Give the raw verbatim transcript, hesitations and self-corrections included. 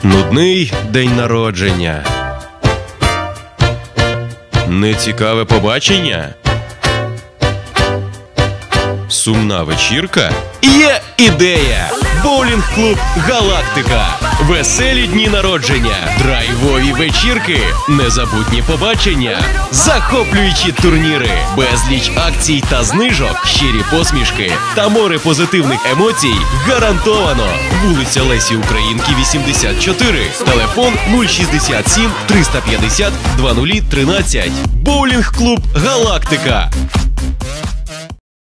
Нудний день народження. Нецікаве побачення. Сумна вечірка. Є ідея! Боулінг-клуб «Галактика». Веселі дні народження, драйвові вечірки, незабутні побачення, захоплюючі турніри, безліч акцій та знижок, щирі посмішки та море позитивних емоцій гарантовано. Вулиця Лесі Українки, вісімдесят чотири. Телефон нуль шістдесят сім триста п'ятдесят двадцять тринадцять. Боулінг-клуб «Галактика».